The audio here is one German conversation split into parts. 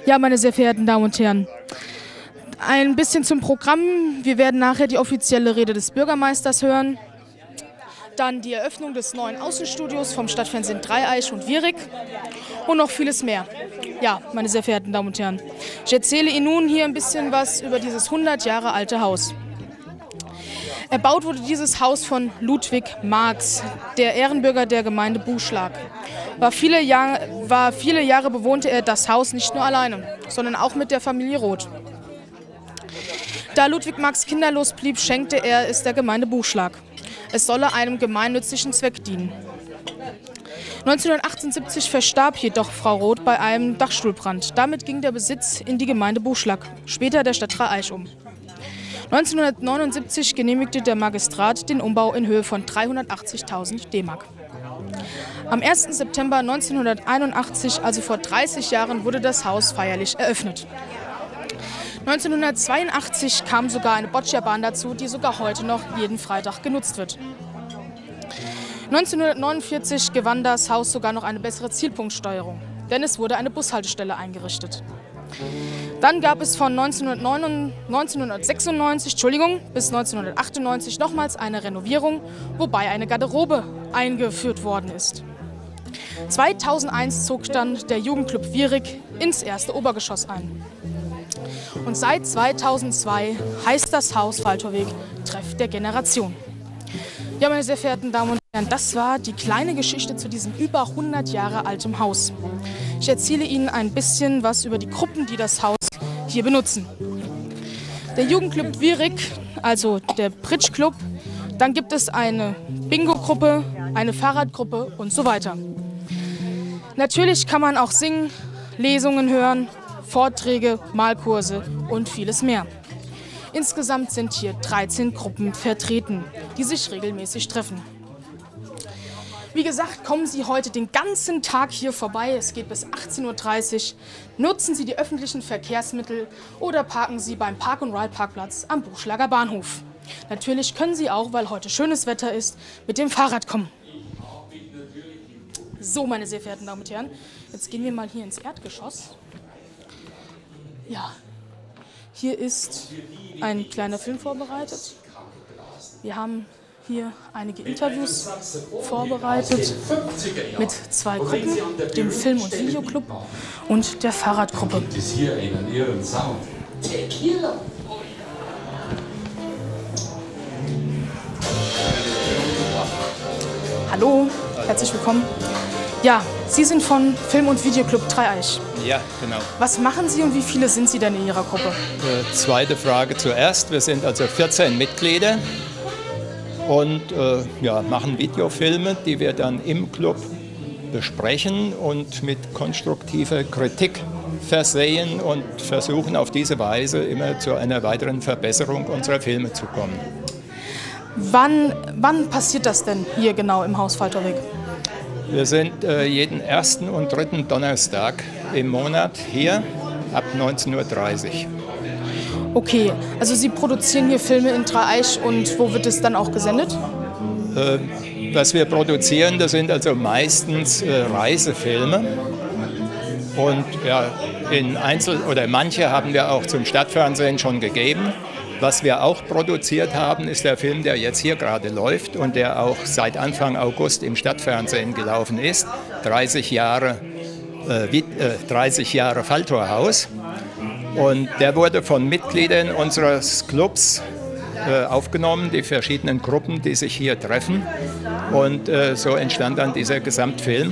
Ja, meine sehr verehrten Damen und Herren, ein bisschen zum Programm. Wir werden nachher die offizielle Rede des Bürgermeisters hören. Dann die Eröffnung des neuen Außenstudios vom Stadtfernsehen Dreieich und Wierig und noch vieles mehr. Ja, meine sehr verehrten Damen und Herren, ich erzähle Ihnen nun hier ein bisschen was über dieses 100 Jahre alte Haus. Erbaut wurde dieses Haus von Ludwig Marx, der Ehrenbürger der Gemeinde Buschlag. Viele Jahre bewohnte er das Haus nicht nur alleine, sondern auch mit der Familie Roth. Da Ludwig Marx kinderlos blieb, schenkte er es der Gemeinde Buschlag. Es solle einem gemeinnützigen Zweck dienen. 1978 verstarb jedoch Frau Roth bei einem Dachstuhlbrand. Damit ging der Besitz in die Gemeinde Buschlag, später der Stadt Dreieich um. 1979 genehmigte der Magistrat den Umbau in Höhe von 380.000 D-Mark. Am 1. September 1981, also vor 30 Jahren, wurde das Haus feierlich eröffnet. 1982 kam sogar eine Bocciabahn dazu, die sogar heute noch jeden Freitag genutzt wird. 1949 gewann das Haus sogar noch eine bessere Zielpunktsteuerung, denn es wurde eine Bushaltestelle eingerichtet. Dann gab es von 1996 bis 1998 nochmals eine Renovierung, wobei eine Garderobe eingeführt worden ist. 2001 zog dann der Jugendclub Wierig ins erste Obergeschoss ein. Und seit 2002 heißt das Haus Waldtorweg Treff der Generation. Ja, meine sehr verehrten Damen und Herren, das war die kleine Geschichte zu diesem über 100 Jahre alten Haus. Ich erzähle Ihnen ein bisschen was über die Gruppen, die das Haus hier benutzen. Der Jugendclub Wierig, also der Bridge Club, dann gibt es eine Bingo-Gruppe, eine Fahrradgruppe und so weiter. Natürlich kann man auch singen, Lesungen hören, Vorträge, Malkurse und vieles mehr. Insgesamt sind hier 13 Gruppen vertreten, die sich regelmäßig treffen. Wie gesagt, kommen Sie heute den ganzen Tag hier vorbei. Es geht bis 18:30 Uhr. Nutzen Sie die öffentlichen Verkehrsmittel oder parken Sie beim Park-and-Ride-Parkplatz am Buschlager Bahnhof. Natürlich können Sie auch, weil heute schönes Wetter ist, mit dem Fahrrad kommen. So, meine sehr verehrten Damen und Herren, jetzt gehen wir mal hier ins Erdgeschoss. Ja, hier ist ein kleiner Film vorbereitet. Wir haben hier einige Interviews vorbereitet mit zwei Gruppen, dem Film- und Videoclub und der Fahrradgruppe. Hallo, herzlich willkommen. Ja, Sie sind von Film- und Videoclub Dreieich. Ja, genau. Was machen Sie und wie viele sind Sie denn in Ihrer Gruppe? Zweite Frage zuerst. Wir sind also 14 Mitglieder und machen Videofilme, die wir dann im Club besprechen und mit konstruktiver Kritik versehen und versuchen auf diese Weise immer zu einer weiteren Verbesserung unserer Filme zu kommen. Wann passiert das denn hier genau im Haus Waldtorweg? Wir sind jeden ersten und dritten Donnerstag im Monat hier ab 19:30 Uhr. Okay, also Sie produzieren hier Filme in Dreieich und wo wird es dann auch gesendet? Was wir produzieren, das sind also meistens Reisefilme und ja, manche haben wir auch zum Stadtfernsehen schon gegeben. Was wir auch produziert haben, ist der Film, der jetzt hier gerade läuft und der auch seit Anfang August im Stadtfernsehen gelaufen ist, 30 Jahre Falltorhaus. Und der wurde von Mitgliedern unseres Clubs aufgenommen, die verschiedenen Gruppen, die sich hier treffen. Und so entstand dann dieser Gesamtfilm.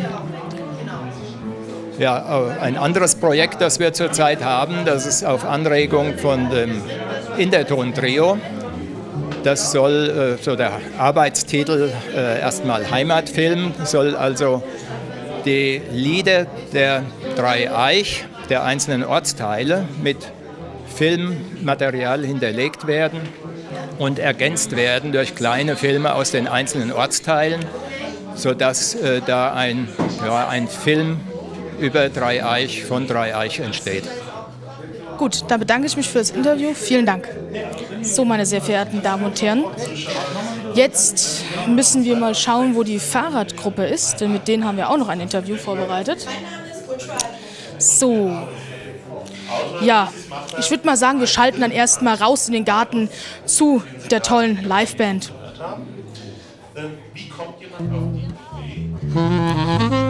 Ja, ein anderes Projekt, das wir zurzeit haben, das ist auf Anregung von dem Interton-Trio. Das soll, so der Arbeitstitel, erstmal Heimatfilm, soll also die Lieder der Dreieich, der einzelnen Ortsteile, mit Filmmaterial hinterlegt werden und ergänzt werden durch kleine Filme aus den einzelnen Ortsteilen, sodass da ein Film über Dreieich, von Dreieich entsteht. Gut, dann bedanke ich mich für das Interview. Vielen Dank. So, meine sehr verehrten Damen und Herren, jetzt müssen wir mal schauen, wo die Fahrradgruppe ist, denn mit denen haben wir auch noch ein Interview vorbereitet. So, Ja, ich würde mal sagen, wir schalten dann erstmal raus in den Garten zu der tollen Liveband. Wie kommt jemand auf die Idee?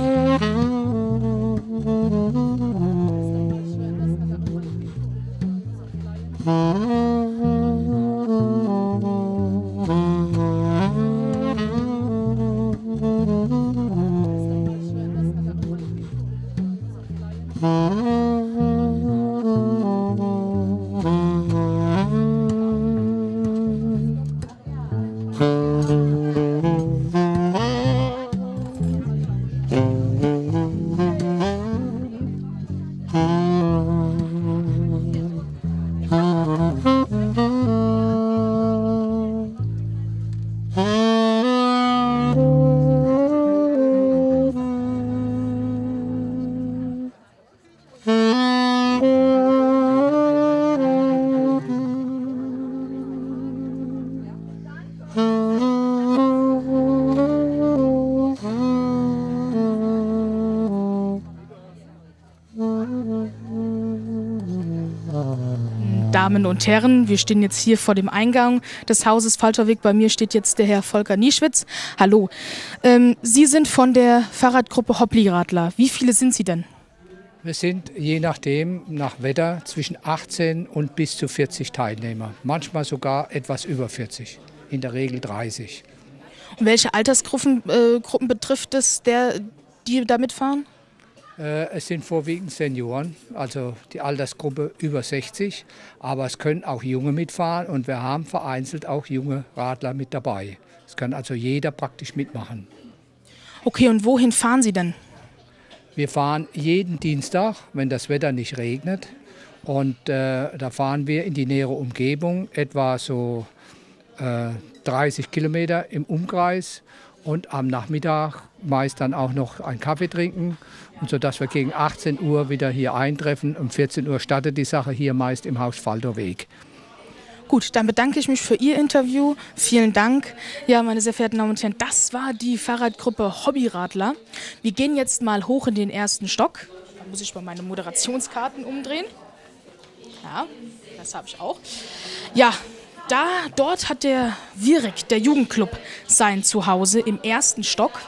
Damen und Herren, wir stehen jetzt hier vor dem Eingang des Hauses Falterweg. Bei mir steht jetzt der Herr Volker Nieschwitz. Hallo. Sie sind von der Fahrradgruppe Hobblyradler. Wie viele sind Sie denn? Wir sind je nachdem, nach Wetter, zwischen 18 und bis zu 40 Teilnehmer. Manchmal sogar etwas über 40, in der Regel 30. Und welche Altersgruppen Gruppen betrifft es, die da mitfahren? Es sind vorwiegend Senioren, also die Altersgruppe über 60. Aber es können auch Junge mitfahren und wir haben vereinzelt auch junge Radler mit dabei. Es kann also jeder praktisch mitmachen. Okay, und wohin fahren Sie denn? Wir fahren jeden Dienstag, wenn das Wetter nicht regnet. Und da fahren wir in die nähere Umgebung, etwa so 30 Kilometer im Umkreis. Und am Nachmittag meist dann auch noch einen Kaffee trinken. Und sodass wir gegen 18 Uhr wieder hier eintreffen. Um 14 Uhr startet die Sache hier meist im Haus Falterweg. Gut, dann bedanke ich mich für Ihr Interview. Vielen Dank. Ja, meine sehr verehrten Damen und Herren, das war die Fahrradgruppe Hobbyradler. Wir gehen jetzt mal hoch in den ersten Stock. Da muss ich mal meine Moderationskarten umdrehen. Ja, das habe ich auch. Ja, dort hat der Wierig, der Jugendclub, sein Zuhause im ersten Stock.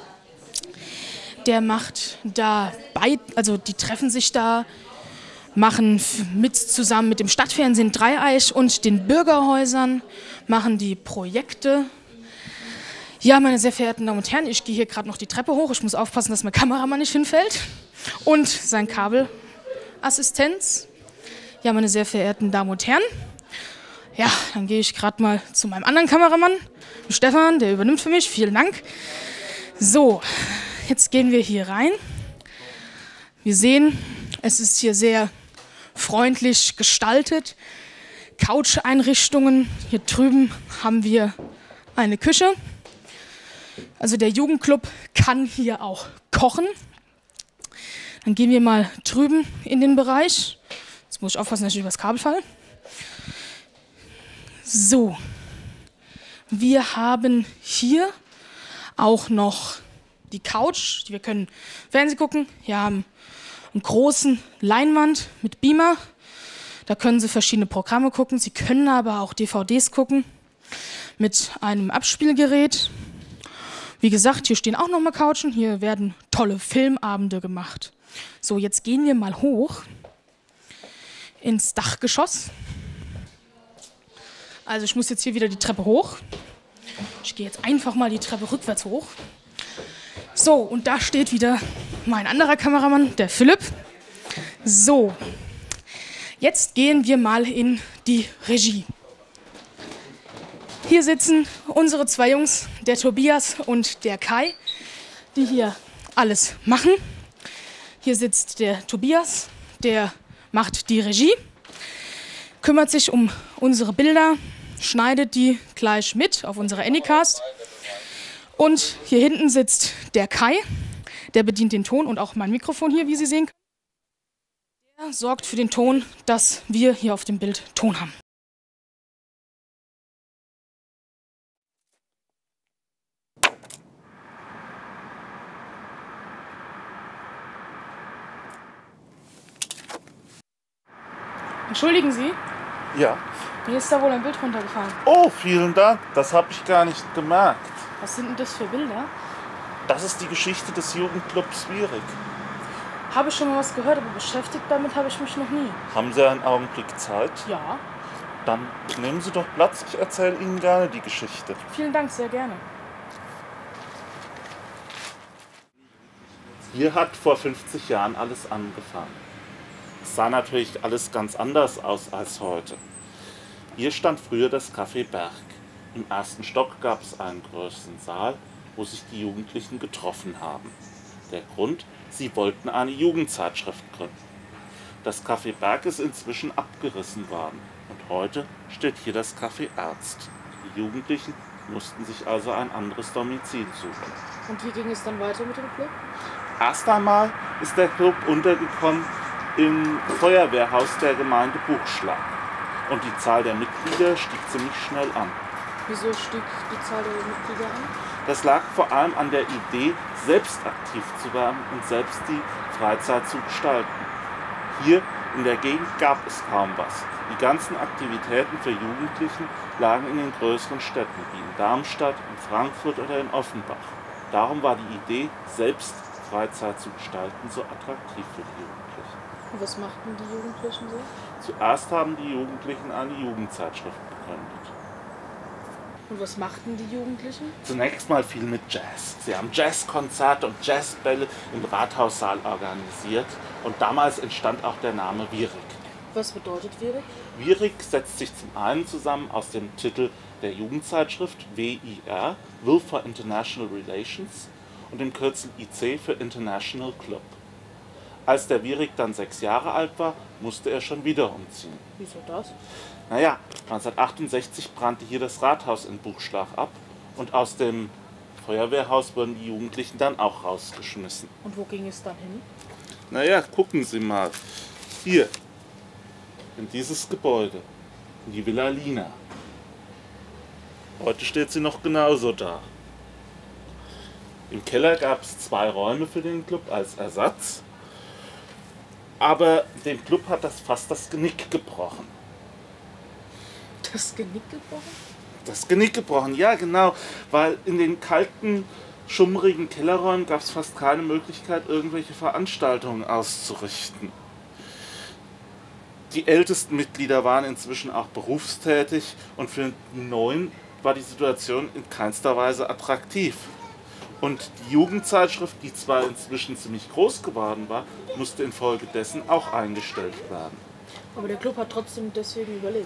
Der macht da also die treffen sich da, machen zusammen mit dem Stadtfernsehen Dreieich und den Bürgerhäusern, machen die Projekte. Ja, meine sehr verehrten Damen und Herren, ich gehe hier gerade noch die Treppe hoch. Ich muss aufpassen, dass mein Kameramann nicht hinfällt. Und sein Kabelassistenz. Ja, meine sehr verehrten Damen und Herren. Ja, dann gehe ich gerade mal zu meinem anderen Kameramann, Stefan, der übernimmt für mich. Vielen Dank. So, jetzt gehen wir hier rein. Wir sehen, es ist hier sehr freundlich gestaltet. Couch-Einrichtungen. Hier drüben haben wir eine Küche. Also der Jugendclub kann hier auch kochen. Dann gehen wir mal drüben in den Bereich. Jetzt muss ich aufpassen, dass ich nicht übers Kabel falle. So, wir haben hier auch noch die Couch. Wir können Fernsehen gucken. Wir haben einen großen Leinwand mit Beamer. Da können Sie verschiedene Programme gucken. Sie können aber auch DVDs gucken mit einem Abspielgerät. Wie gesagt, hier stehen auch nochmal Couchen. Hier werden tolle Filmabende gemacht. So, jetzt gehen wir mal hoch ins Dachgeschoss. Also ich muss jetzt hier wieder die Treppe hoch. Ich gehe jetzt einfach mal die Treppe rückwärts hoch. So, und da steht wieder mein anderer Kameramann, der Philipp. So, jetzt gehen wir mal in die Regie. Hier sitzen unsere zwei Jungs, der Tobias und der Kai, die hier alles machen. Hier sitzt der Tobias, der macht die Regie, kümmert sich um unsere Bilder, schneidet die gleich mit auf unsere Anycast. Und hier hinten sitzt der Kai, der bedient den Ton und auch mein Mikrofon hier, wie Sie sehen können. Der sorgt für den Ton, dass wir hier auf dem Bild Ton haben. Entschuldigen Sie, Ja. mir ist da wohl ein Bild runtergefallen. Oh, vielen Dank. Das habe ich gar nicht gemerkt. Was sind denn das für Bilder? Das ist die Geschichte des Jugendclubs Wierig. Habe ich schon mal was gehört, aber beschäftigt damit habe ich mich noch nie. Haben Sie einen Augenblick Zeit? Ja, Dann nehmen Sie doch Platz. Ich erzähle Ihnen gerne die Geschichte. vielen Dank, sehr gerne. Hier hat vor 50 Jahren alles angefangen. Es sah natürlich alles ganz anders aus als heute. Hier stand früher das Café Berg. Im ersten Stock gab es einen größeren Saal, wo sich die Jugendlichen getroffen haben. Der Grund: sie wollten eine Jugendzeitschrift gründen. Das Café Berg ist inzwischen abgerissen worden und heute steht hier das Café Ernst. Die Jugendlichen mussten sich also ein anderes Domizil suchen. Und wie ging es dann weiter mit dem Club? Erst einmal ist der Club untergekommen im Feuerwehrhaus der Gemeinde Buchschlag. Und die Zahl der Mitglieder stieg ziemlich schnell an. Wieso stieg die Zahl der Mitglieder an? Das lag vor allem an der Idee, selbst aktiv zu werden und selbst die Freizeit zu gestalten. Hier in der Gegend gab es kaum was. Die ganzen Aktivitäten für Jugendlichen lagen in den größeren Städten, wie in Darmstadt, in Frankfurt oder in Offenbach. Darum war die Idee, selbst Freizeit zu gestalten, so attraktiv für die Jugendlichen. Und was machten die Jugendlichen so? Zuerst haben die Jugendlichen eine Jugendzeitschrift gegründet. Und was machten die Jugendlichen? Zunächst mal viel mit Jazz. Sie haben Jazzkonzerte und Jazzbälle im Rathaussaal organisiert und damals entstand auch der Name Wierig. Was bedeutet Wierig? Wierig setzt sich zum einen zusammen aus dem Titel der Jugendzeitschrift WIR, Will for International Relations, und dem Kürzel IC für International Club. Als der Wierig dann 6 Jahre alt war, musste er schon wieder umziehen. Wieso das? Naja, 1968 brannte hier das Rathaus in Buchschlag ab und aus dem Feuerwehrhaus wurden die Jugendlichen dann auch rausgeschmissen. Und wo ging es dann hin? Naja, gucken Sie mal. Hier, in dieses Gebäude, in die Villa Lina. Heute steht sie noch genauso da. Im Keller gab es 2 Räume für den Club als Ersatz, aber dem Club hat das fast das Genick gebrochen. Das Genick gebrochen? Das Genick gebrochen, ja genau, weil in den kalten, schummrigen Kellerräumen gab es fast keine Möglichkeit, irgendwelche Veranstaltungen auszurichten. Die ältesten Mitglieder waren inzwischen auch berufstätig und für die Neuen war die Situation in keinster Weise attraktiv. Und die Jugendzeitschrift, die zwar inzwischen ziemlich groß geworden war, musste infolgedessen auch eingestellt werden. Aber der Club hat trotzdem deswegen überlebt.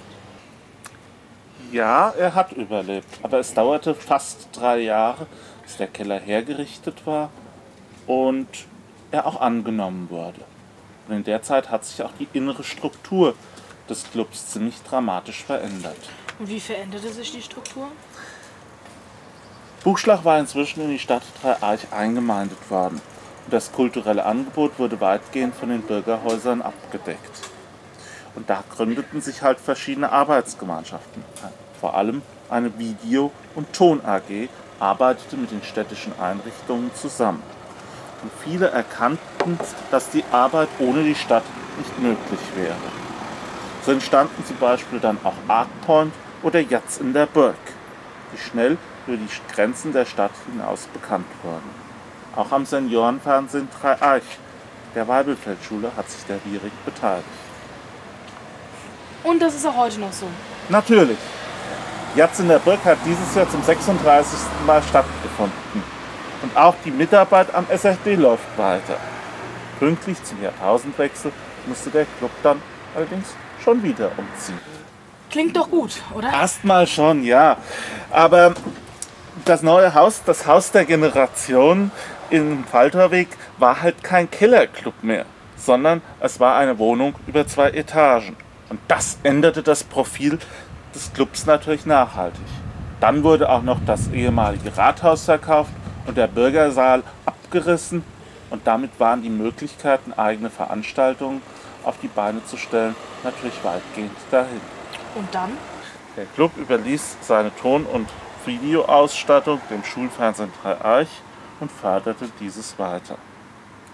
Ja, er hat überlebt, aber es dauerte fast 3 Jahre, bis der Keller hergerichtet war und er auch angenommen wurde. Und in der Zeit hat sich auch die innere Struktur des Clubs ziemlich dramatisch verändert. Und wie veränderte sich die Struktur? Buchschlag war inzwischen in die Stadt Dreieich eingemeindet worden und das kulturelle Angebot wurde weitgehend von den Bürgerhäusern abgedeckt. Und da gründeten sich halt verschiedene Arbeitsgemeinschaften. Vor allem eine Video- und Ton-AG arbeitete mit den städtischen Einrichtungen zusammen. Und viele erkannten, dass die Arbeit ohne die Stadt nicht möglich wäre. So entstanden zum Beispiel dann auch Artpoint oder Jatz in der Burg, die schnell über die Grenzen der Stadt hinaus bekannt wurden. Auch am Seniorenfernsehen Dreieich, der Weibelfeldschule, hat sich der Wierig beteiligt. Und das ist auch heute noch so. Natürlich. Jatz in der Burg hat dieses Jahr zum 36. Mal stattgefunden. Und auch die Mitarbeit am SFD läuft weiter. Pünktlich zum Jahrtausendwechsel musste der Club dann allerdings schon wieder umziehen. Klingt doch gut, oder? Erstmal schon, ja. Aber das neue Haus, das Haus der Generation im Falterweg, war halt kein Kellerclub mehr, sondern es war eine Wohnung über 2 Etagen. Und das änderte das Profil des Clubs natürlich nachhaltig. Dann wurde auch noch das ehemalige Rathaus verkauft und der Bürgersaal abgerissen. Und damit waren die Möglichkeiten, eigene Veranstaltungen auf die Beine zu stellen, natürlich weitgehend dahin. Und dann? Der Club überließ seine Ton- und Videoausstattung dem Schulfernsehen Dreieich und förderte dieses weiter.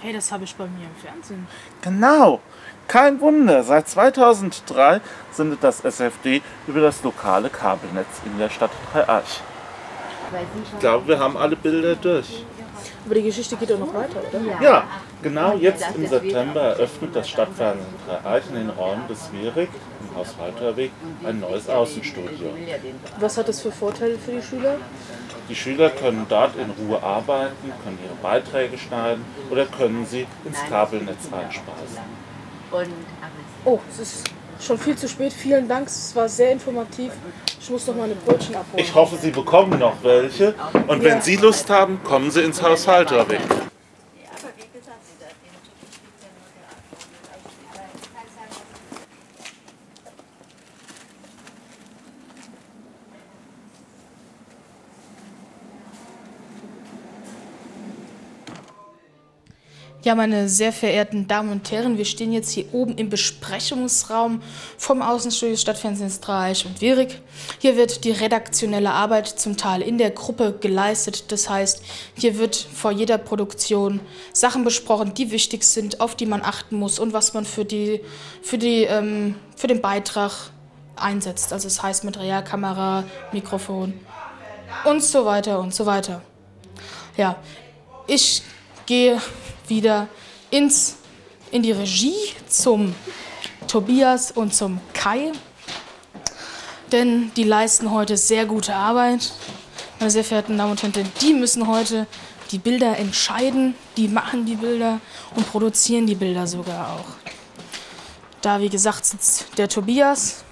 Hey, das habe ich bei mir im Fernsehen. Genau, kein Wunder. Seit 2003 sendet das SFD über das lokale Kabelnetz in der Stadt Dreieich. Ich glaube, wir haben alle Bilder durch. Aber die Geschichte geht doch noch weiter, oder? Ja, genau jetzt im September eröffnet das Stadtfernsehen Dreieich in den Räumen des Wierig im Haus-Walter-Weg ein neues Außenstudio. Was hat das für Vorteile für die Schüler? Die Schüler können dort in Ruhe arbeiten, können ihre Beiträge schneiden oder können sie ins Kabelnetz einspeisen. Oh, es ist schon viel zu spät. Vielen Dank, es war sehr informativ. Ich muss noch mal eine Brötchen abholen. Ich hoffe, Sie bekommen noch welche. Und wenn Sie Lust haben, kommen Sie ins Haus Halterweg. Ja, meine sehr verehrten Damen und Herren, wir stehen jetzt hier oben im Besprechungsraum vom Außenstudio Stadtfernsehen Dreieich und Wierig. Hier wird die redaktionelle Arbeit zum Teil in der Gruppe geleistet. Das heißt, hier wird vor jeder Produktion Sachen besprochen, die wichtig sind, auf die man achten muss und was man für den Beitrag einsetzt. Also das heißt Material, Kamera, Mikrofon und so weiter und so weiter. Ja, ich gehe wieder in die Regie zum Tobias und zum Kai, denn die leisten heute sehr gute Arbeit. Meine sehr verehrten Damen und Herren, die müssen heute die Bilder entscheiden, die machen die Bilder und produzieren die Bilder sogar auch. Da, wie gesagt, sitzt der Tobias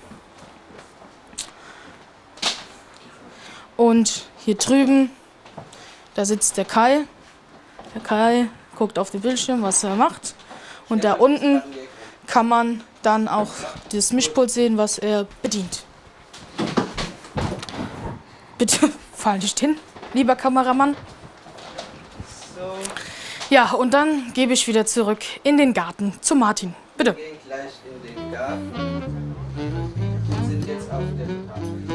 und hier drüben, da sitzt der Kai. Der Kai guckt auf den Bildschirm, was er macht. Und da unten kann man dann auch das Mischpult sehen, was er bedient. Bitte fall nicht hin, lieber Kameramann. Ja, und dann gebe ich wieder zurück in den Garten zu Martin. Bitte. Wir gehen gleich in den Garten. Wir sind jetzt auf dem Park.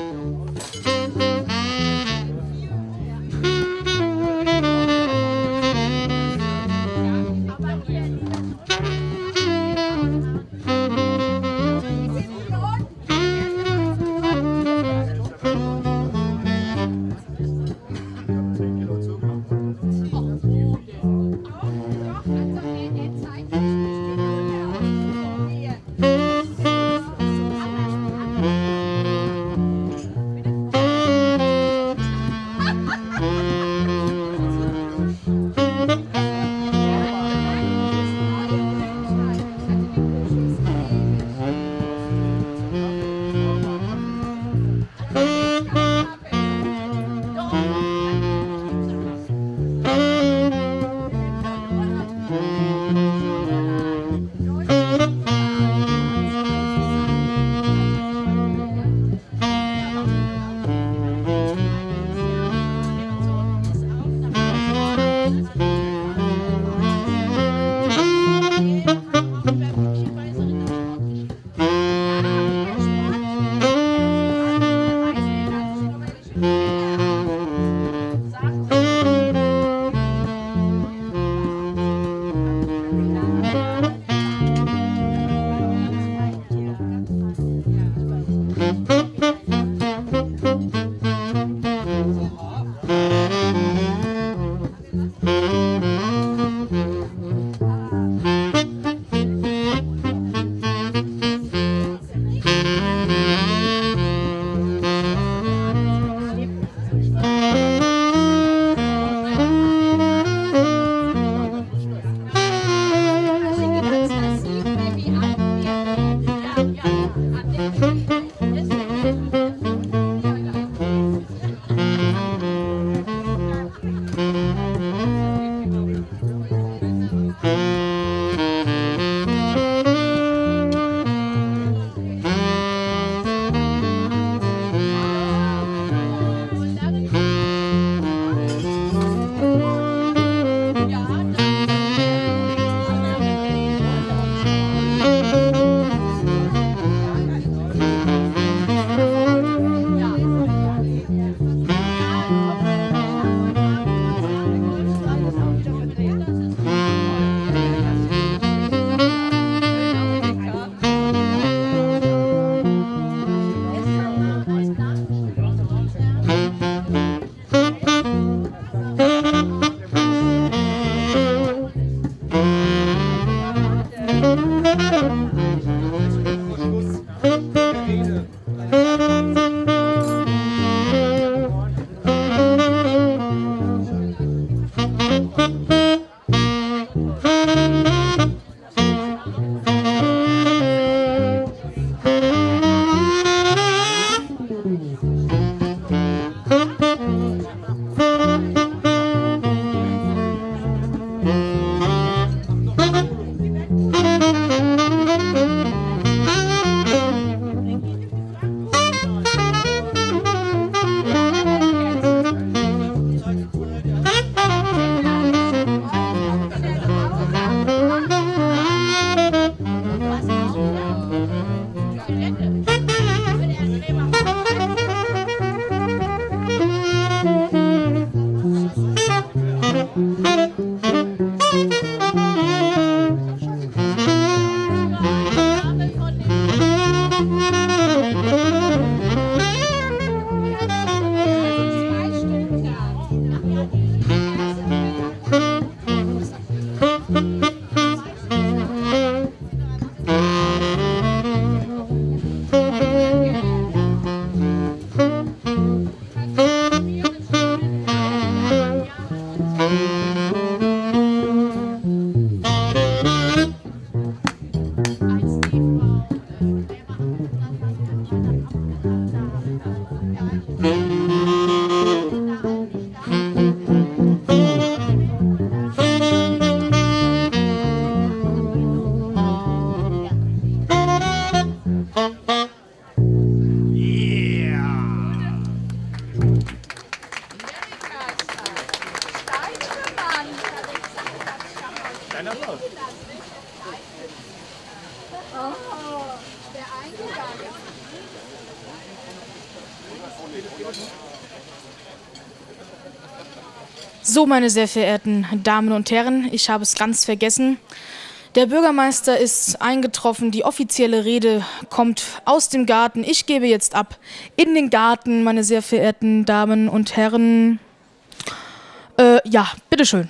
So, meine sehr verehrten Damen und Herren, ich habe es ganz vergessen. Der Bürgermeister ist eingetroffen, die offizielle Rede kommt aus dem Garten. Ich gebe jetzt ab in den Garten, meine sehr verehrten Damen und Herren. Ja, bitteschön.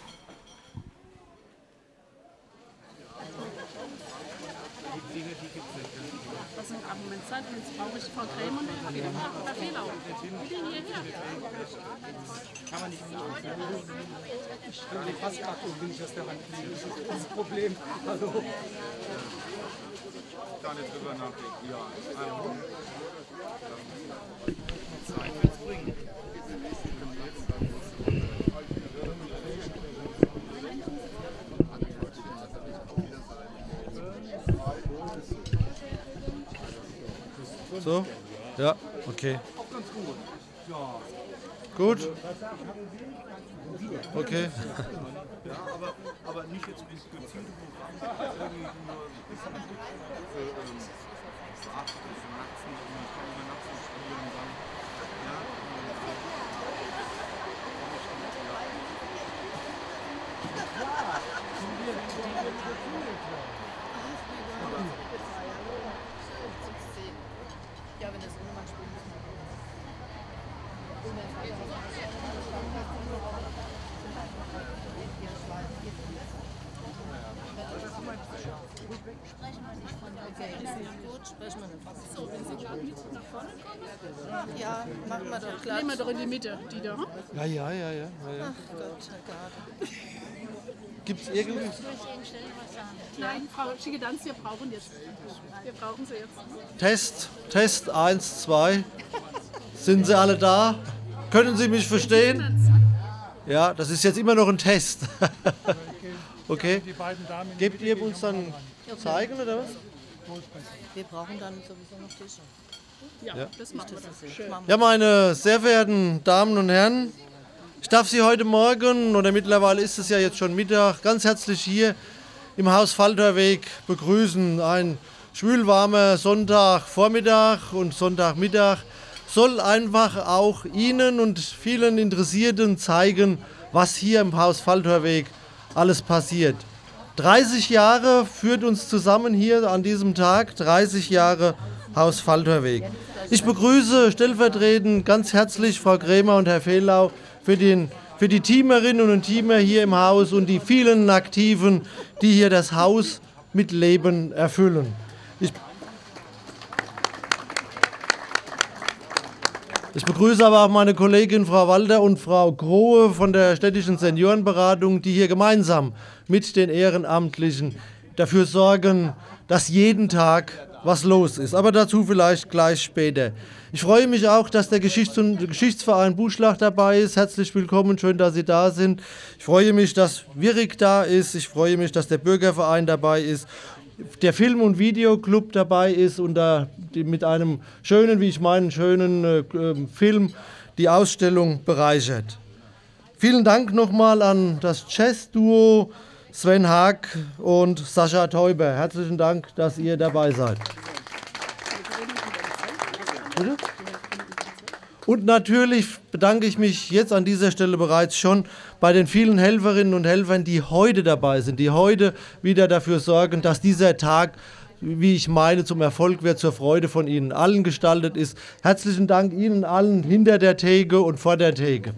Das Problem. Hallo. Gar nicht drüber nachdenken. Ja. So? Ja, okay. Gut. Okay. Ja, aber nicht jetzt gezielt irgendwie nur nachts nicht spielen dann. Ja. Ja, machen wir doch klar. Nehmen wir doch in die Mitte, die da. Ja. Ach Gott, Herrgott. Gibt es irgendwie... Nein, Frau Schigedanz, wir brauchen jetzt. Wir brauchen sie jetzt. Test 1, 2. Sind Sie alle da? Können Sie mich verstehen? Ja, das ist jetzt immer noch ein Test. Okay. Gebt ihr uns dann zeigen oder was? Wir brauchen dann sowieso noch Tische. Ja, das machen wir dann. Schön. Ja, meine sehr verehrten Damen und Herren, ich darf Sie heute Morgen, oder mittlerweile ist es ja jetzt schon Mittag, ganz herzlich hier im Haus Falterweg begrüßen. Ein schwülwarmer Sonntagvormittag und Sonntagmittag soll einfach auch Ihnen und vielen Interessierten zeigen, was hier im Haus Falterweg alles passiert. 30 Jahre führt uns zusammen hier an diesem Tag, 30 Jahre Haus Falterweg. Ich begrüße stellvertretend ganz herzlich Frau Krämer und Herr Fehlau für die Teamerinnen und Teamer hier im Haus und die vielen Aktiven, die hier das Haus mit Leben erfüllen. Ich begrüße aber auch meine Kollegin Frau Walter und Frau Grohe von der städtischen Seniorenberatung, die hier gemeinsam mit den Ehrenamtlichen dafür sorgen, dass jeden Tag was los ist. Aber dazu vielleicht gleich später. Ich freue mich auch, dass der Geschichtsverein Buschlach dabei ist. Herzlich willkommen, schön, dass Sie da sind. Ich freue mich, dass Virik da ist. Ich freue mich, dass der Bürgerverein dabei ist. Der Film- und Videoclub dabei ist und da mit einem schönen, wie ich meine, schönen Film die Ausstellung bereichert. Vielen Dank nochmal an das Jazz-Duo Sven Haag und Sascha Teuber. Herzlichen Dank, dass ihr dabei seid. Bitte? Und natürlich bedanke ich mich jetzt an dieser Stelle bereits schon bei den vielen Helferinnen und Helfern, die heute dabei sind, die heute wieder dafür sorgen, dass dieser Tag, wie ich meine, zum Erfolg wird, zur Freude von Ihnen allen gestaltet ist. Herzlichen Dank Ihnen allen hinter der Theke und vor der Theke.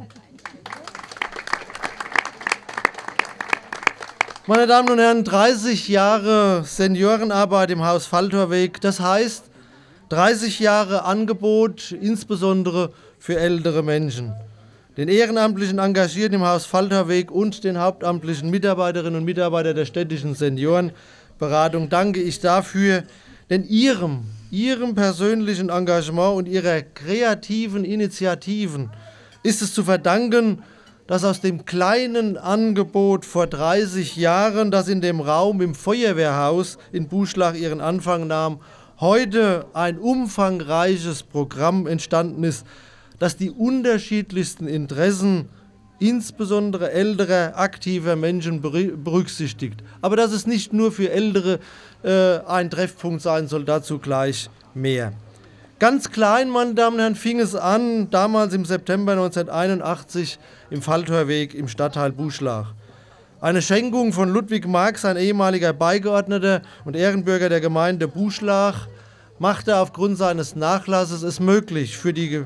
Meine Damen und Herren, 30 Jahre Seniorenarbeit im Haus Falltorweg, das heißt 30 Jahre Angebot, insbesondere für ältere Menschen. Den ehrenamtlichen Engagierten im Haus Falltorweg und den hauptamtlichen Mitarbeiterinnen und Mitarbeitern der städtischen Seniorenberatung danke ich dafür, denn ihrem persönlichen Engagement und ihrer kreativen Initiativen ist es zu verdanken, dass aus dem kleinen Angebot vor 30 Jahren, das in dem Raum im Feuerwehrhaus in Buschlach ihren Anfang nahm, heute ein umfangreiches Programm entstanden ist, das die unterschiedlichsten Interessen, insbesondere älterer, aktiver Menschen berücksichtigt. Aber dass es nicht nur für Ältere ein Treffpunkt sein soll, dazu gleich mehr. Ganz klein, meine Damen und Herren, fing es an, damals im September 1981 im Falltorweg im Stadtteil Buschlach. Eine Schenkung von Ludwig Marx, ein ehemaliger Beigeordneter und Ehrenbürger der Gemeinde Buschlach, machte aufgrund seines Nachlasses es möglich, für die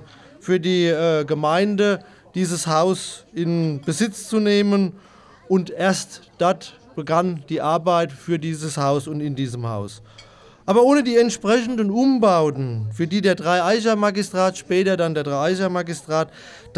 Gemeinde dieses Haus in Besitz zu nehmen. Und erst dort begann die Arbeit für dieses Haus und in diesem Haus. Aber ohne die entsprechenden Umbauten, für die der Dreieicher-Magistrat, später dann der Dreieicher-Magistrat,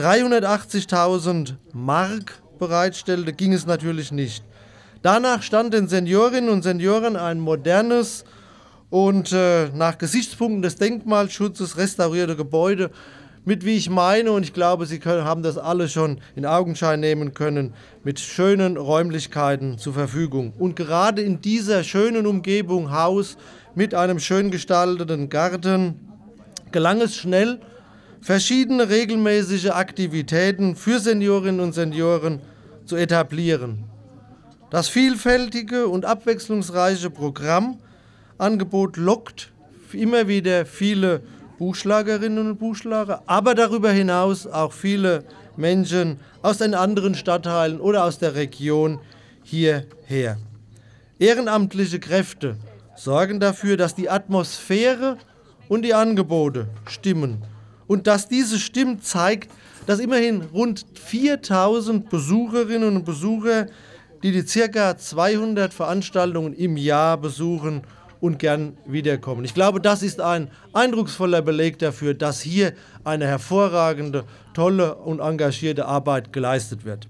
380.000 Mark bereitstellte, ging es natürlich nicht. Danach stand den Seniorinnen und Senioren ein modernes und nach Gesichtspunkten des Denkmalschutzes restaurierte Gebäude mit, wie ich meine, und ich glaube, Sie haben das alle schon in Augenschein nehmen können, mit schönen Räumlichkeiten zur Verfügung. Und gerade in dieser schönen Umgebung Haus mit einem schön gestalteten Garten gelang es schnell, verschiedene regelmäßige Aktivitäten für Seniorinnen und Senioren zu etablieren. Das vielfältige und abwechslungsreiche Programmangebot lockt immer wieder viele Buschlagerinnen und Buschlager, aber darüber hinaus auch viele Menschen aus den anderen Stadtteilen oder aus der Region hierher. Ehrenamtliche Kräfte sorgen dafür, dass die Atmosphäre und die Angebote stimmen. Und dass diese stimmt, zeigt, dass immerhin rund 4.000 Besucherinnen und Besucher, die ca. 200 Veranstaltungen im Jahr besuchen und gern wiederkommen. Ich glaube, das ist ein eindrucksvoller Beleg dafür, dass hier eine hervorragende, tolle und engagierte Arbeit geleistet wird.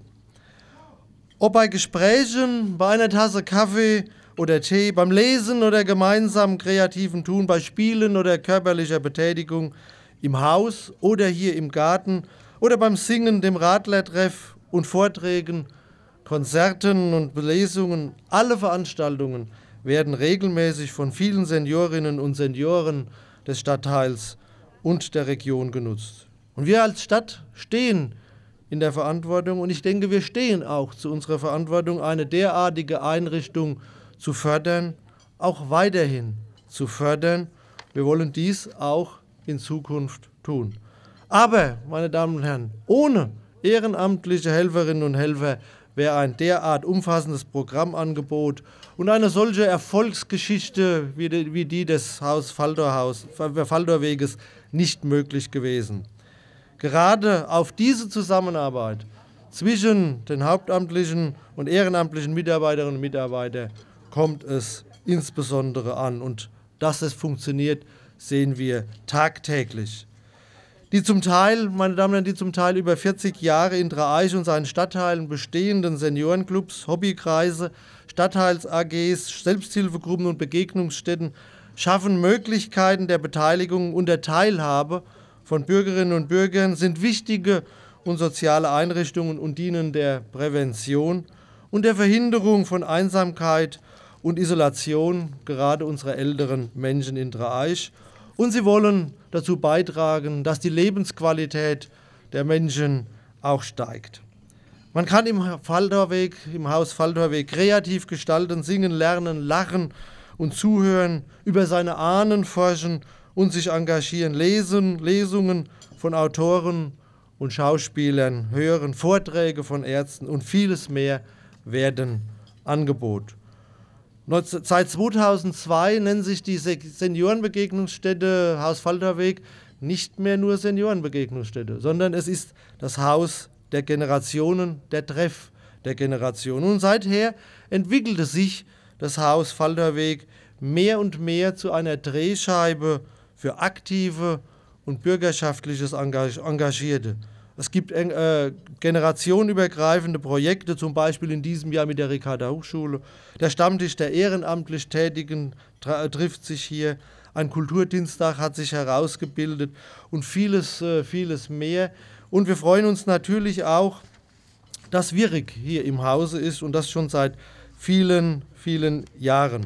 Ob bei Gesprächen, bei einer Tasse Kaffee oder Tee, beim Lesen oder gemeinsamen kreativen Tun, bei Spielen oder körperlicher Betätigung, im Haus oder hier im Garten oder beim Singen, dem Radlertreff und Vorträgen, Konzerten und Lesungen, alle Veranstaltungen werden regelmäßig von vielen Seniorinnen und Senioren des Stadtteils und der Region genutzt. Und wir als Stadt stehen in der Verantwortung, und ich denke, wir stehen auch zu unserer Verantwortung, eine derartige Einrichtung zu fördern, auch weiterhin zu fördern. Wir wollen dies auch in Zukunft tun. Aber, meine Damen und Herren, ohne ehrenamtliche Helferinnen und Helfer wäre ein derart umfassendes Programmangebot und eine solche Erfolgsgeschichte wie die des Haus Falltorweges nicht möglich gewesen. Gerade auf diese Zusammenarbeit zwischen den hauptamtlichen und ehrenamtlichen Mitarbeiterinnen und Mitarbeitern kommt es insbesondere an. Und dass es funktioniert, sehen wir tagtäglich. Die zum Teil, meine Damen und Herren, die zum Teil über 40 Jahre in Dreieich und seinen Stadtteilen bestehenden Seniorenclubs, Hobbykreise, Stadtteils-AGs, Selbsthilfegruppen und Begegnungsstätten schaffen Möglichkeiten der Beteiligung und der Teilhabe von Bürgerinnen und Bürgern, sind wichtige und soziale Einrichtungen und dienen der Prävention und der Verhinderung von Einsamkeit und Isolation, gerade unserer älteren Menschen in Dreieich. Und sie wollen dazu beitragen, dass die Lebensqualität der Menschen auch steigt. Man kann im Haus Falltorweg kreativ gestalten, singen, lernen, lachen und zuhören, über seine Ahnen forschen und sich engagieren, lesen, Lesungen, von Autoren und Schauspielern hören, Vorträge von Ärzten und vieles mehr werden angeboten. Seit 2002 nennen sich die Seniorenbegegnungsstätte Haus Falterweg nicht mehr nur Seniorenbegegnungsstätte, sondern es ist das Haus der Generationen, der Treff der Generationen. Und seither entwickelte sich das Haus Falterweg mehr und mehr zu einer Drehscheibe für aktive und bürgerschaftliches Engagierte. Es gibt generationenübergreifende Projekte, zum Beispiel in diesem Jahr mit der Ricarda Hochschule. Der Stammtisch der ehrenamtlich Tätigen trifft sich hier. Ein Kulturdienstag hat sich herausgebildet und vieles mehr. Und wir freuen uns natürlich auch, dass Virik hier im Hause ist und das schon seit vielen, vielen Jahren.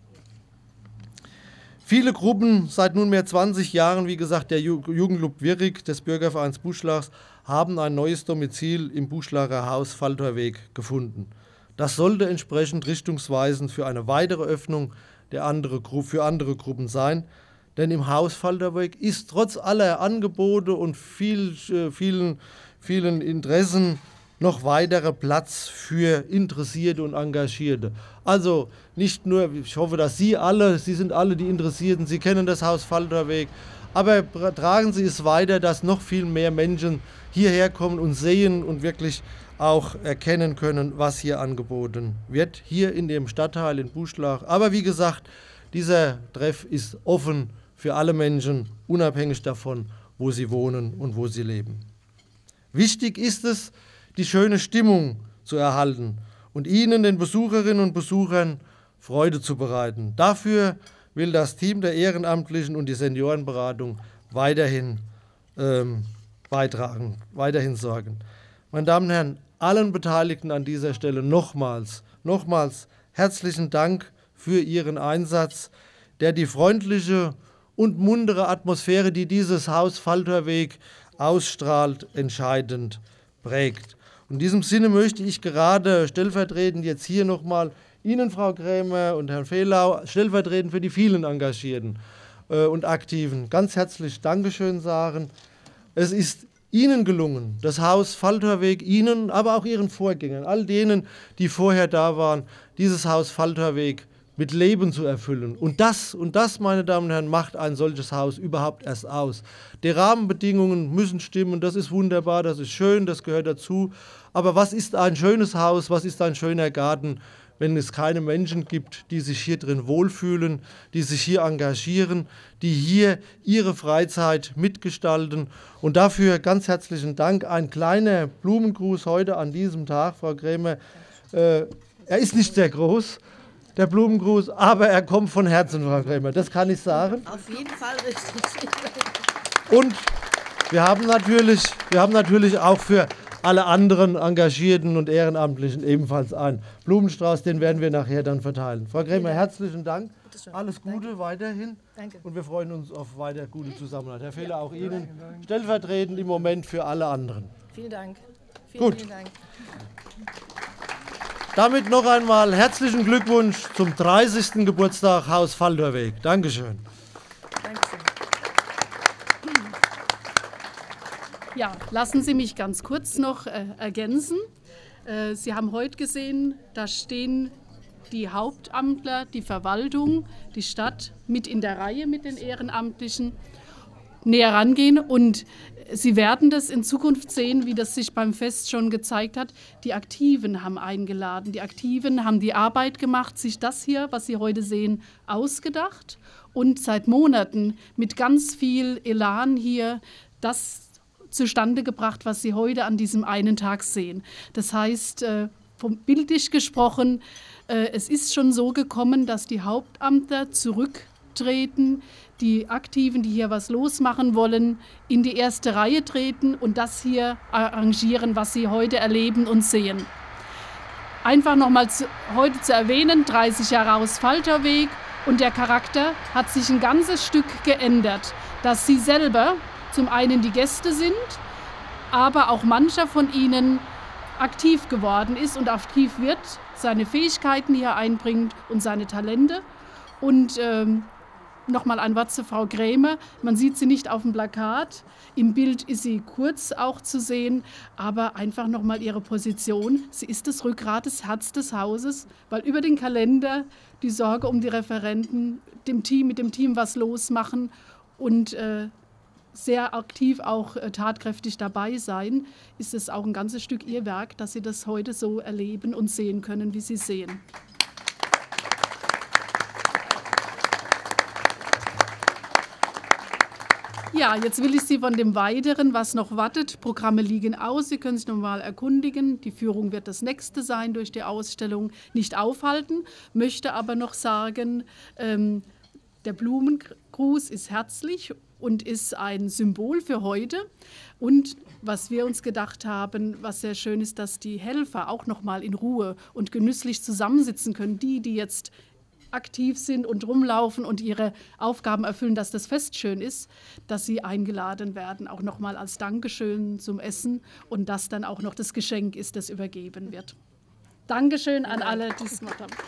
Viele Gruppen, seit nunmehr 20 Jahren, wie gesagt, der Jugendclub Virik des Bürgervereins Buschlachs, haben ein neues Domizil im Buschlacher Haus Falterweg gefunden. Das sollte entsprechend richtungsweisend für eine weitere Öffnung für andere Gruppen sein, denn im Haus Falterweg ist trotz aller Angebote und vielen Interessen noch weiterer Platz für Interessierte und Engagierte. Also nicht nur, ich hoffe, dass Sie sind alle die Interessierten, Sie kennen das Haus Falterweg, aber tragen Sie es weiter, dass noch viel mehr Menschen hierher kommen und sehen und wirklich auch erkennen können, was hier angeboten wird, hier in dem Stadtteil in Buschlach. Aber wie gesagt, dieser Treff ist offen für alle Menschen, unabhängig davon, wo sie wohnen und wo sie leben. Wichtig ist es, die schöne Stimmung zu erhalten und Ihnen, den Besucherinnen und Besuchern, Freude zu bereiten. Dafür will das Team der Ehrenamtlichen und die Seniorenberatung weiterhin beitragen, weiterhin sorgen. Meine Damen und Herren, allen Beteiligten an dieser Stelle nochmals herzlichen Dank für Ihren Einsatz, der die freundliche und muntere Atmosphäre, die dieses Haus Falterweg ausstrahlt, entscheidend prägt. In diesem Sinne möchte ich gerade stellvertretend jetzt hier nochmal Ihnen, Frau Krämer und Herrn Fehlau, stellvertretend für die vielen Engagierten und Aktiven ganz herzlich Dankeschön sagen. Es ist Ihnen gelungen, das Haus Falterweg, Ihnen, aber auch Ihren Vorgängern, all denen, die vorher da waren, dieses Haus Falterweg mit Leben zu erfüllen. Und das, meine Damen und Herren, macht ein solches Haus überhaupt erst aus. Die Rahmenbedingungen müssen stimmen, das ist wunderbar, das ist schön, das gehört dazu. Aber was ist ein schönes Haus, was ist ein schöner Garten, wenn es keine Menschen gibt, die sich hier drin wohlfühlen, die sich hier engagieren, die hier ihre Freizeit mitgestalten. Und dafür ganz herzlichen Dank. Ein kleiner Blumengruß heute an diesem Tag, Frau Krämer. Er ist nicht sehr groß, der Blumengruß, aber er kommt von Herzen, Frau Krämer, das kann ich sagen. Auf jeden Fall richtig. Und wir haben natürlich auch für alle anderen Engagierten und Ehrenamtlichen ebenfalls einen Blumenstrauß, den werden wir nachher dann verteilen. Frau Krämer, herzlichen Dank, alles Gute weiterhin. Danke. Und wir freuen uns auf weiter gute Zusammenarbeit. Herr Fehler, auch Ihnen stellvertretend im Moment für alle anderen. Vielen Dank. Gut. Vielen Dank. Damit noch einmal herzlichen Glückwunsch zum 30. Geburtstag Haus Falterweg. Dankeschön. Dankeschön. Ja, lassen Sie mich ganz kurz noch ergänzen. Sie haben heute gesehen, da stehen die Hauptamtler, die Verwaltung, die Stadt mit in der Reihe mit den Ehrenamtlichen näher rangehen. Und Sie werden das in Zukunft sehen, wie das sich beim Fest schon gezeigt hat. Die Aktiven haben eingeladen, die Aktiven haben die Arbeit gemacht, sich das hier, was Sie heute sehen, ausgedacht und seit Monaten mit ganz viel Elan hier das zustande gebracht, was Sie heute an diesem einen Tag sehen. Das heißt, bildlich gesprochen, es ist schon so gekommen, dass die Hauptamtler zurücktreten, die Aktiven, die hier was losmachen wollen, in die erste Reihe treten und das hier arrangieren, was Sie heute erleben und sehen. Einfach nochmal heute zu erwähnen, 30 Jahre Haus Falterweg und der Charakter hat sich ein ganzes Stück geändert, dass Sie selber zum einen die Gäste sind, aber auch mancher von ihnen aktiv geworden ist und aktiv wird, seine Fähigkeiten hier einbringt und seine Talente. Und Nochmal ein Wort zu Frau Krämer. Man sieht sie nicht auf dem Plakat. Im Bild ist sie kurz auch zu sehen, aber einfach nochmal ihre Position. Sie ist das Rückgrat, das Herz des Hauses, weil über den Kalender die Sorge um die Referenten, mit dem Team was losmachen und sehr aktiv auch tatkräftig dabei sein, ist es auch ein ganzes Stück ihr Werk, dass sie das heute so erleben und sehen können, wie sie sehen. Ja, jetzt will ich Sie von dem Weiteren, was noch wartet. Programme liegen aus, Sie können sich noch mal erkundigen. Die Führung wird das nächste sein durch die Ausstellung, nicht aufhalten. Möchte aber noch sagen, der Blumengruß ist herzlich und ist ein Symbol für heute. Und was wir uns gedacht haben, was sehr schön ist, dass die Helfer auch noch mal in Ruhe und genüsslich zusammensitzen können. Die jetzt aktiv sind und rumlaufen und ihre Aufgaben erfüllen, dass das Fest schön ist, dass sie eingeladen werden, auch nochmal als Dankeschön zum Essen und das dann auch noch das Geschenk ist, das übergeben wird. Dankeschön an alle, die es gemacht haben.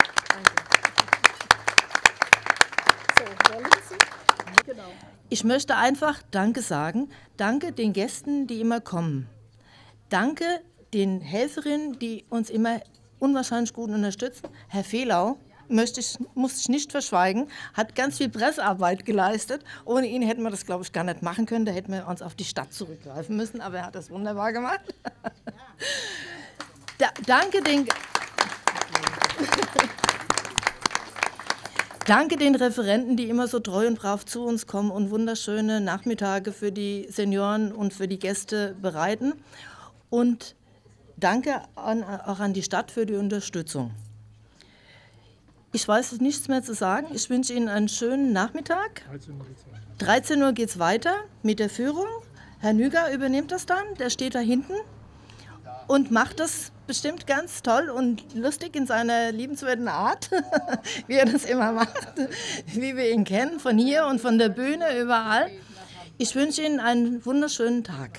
So, wollen Sie? Genau. Ich möchte einfach Danke sagen. Danke den Gästen, die immer kommen. Danke den Helferinnen, die uns immer unwahrscheinlich gut unterstützen. Herr Fehlau, muss ich nicht verschweigen, hat ganz viel Pressearbeit geleistet. Ohne ihn hätten wir das, glaube ich, gar nicht machen können. Da hätten wir uns auf die Stadt zurückgreifen müssen, aber er hat das wunderbar gemacht. Danke den Referenten, die immer so treu und brav zu uns kommen und wunderschöne Nachmittage für die Senioren und für die Gäste bereiten. Und danke auch an die Stadt für die Unterstützung. Ich weiß nichts mehr zu sagen. Ich wünsche Ihnen einen schönen Nachmittag. 13 Uhr geht es weiter mit der Führung. Herr Nüger übernimmt das dann, der steht da hinten und macht das bestimmt ganz toll und lustig in seiner liebenswerten Art, wie er das immer macht, wie wir ihn kennen, von hier und von der Bühne, überall. Ich wünsche Ihnen einen wunderschönen Tag.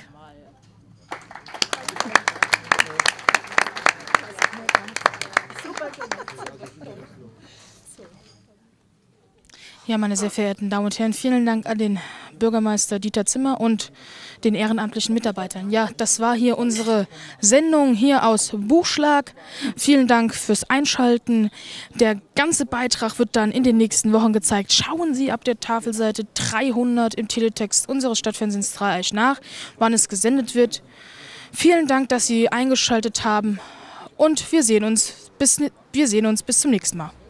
Ja, meine sehr verehrten Damen und Herren, vielen Dank an den Bürgermeister Dieter Zimmer und den ehrenamtlichen Mitarbeitern. Ja, das war hier unsere Sendung hier aus Buchschlag. Vielen Dank fürs Einschalten. Der ganze Beitrag wird dann in den nächsten Wochen gezeigt. Schauen Sie ab der Tafelseite 300 im Teletext unseres Stadtfernsehens Dreieich nach, wann es gesendet wird. Vielen Dank, dass Sie eingeschaltet haben und wir sehen uns bis zum nächsten Mal.